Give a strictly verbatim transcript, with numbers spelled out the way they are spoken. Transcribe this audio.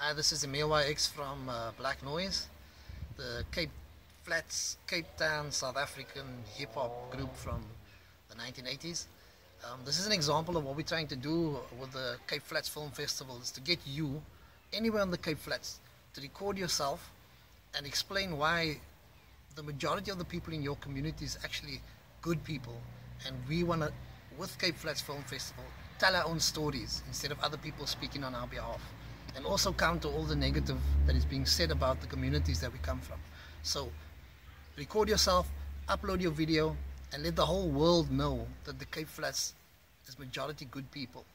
Hi, this is Emil Y X from uh, Black Noise, the Cape Flats, Cape Town, South African hip-hop group from the nineteen eighties. Um, this is an example of what we're trying to do with the Cape Flats Film Festival, is to get you, anywhere on the Cape Flats, to record yourself and explain why the majority of the people in your community is actually good people. And we want to, with Cape Flats Film Festival, tell our own stories instead of other people speaking on our behalf. And also counter all the negative that is being said about the communities that we come from. So record yourself, upload your video, and let the whole world know that the Cape Flats is majority good people.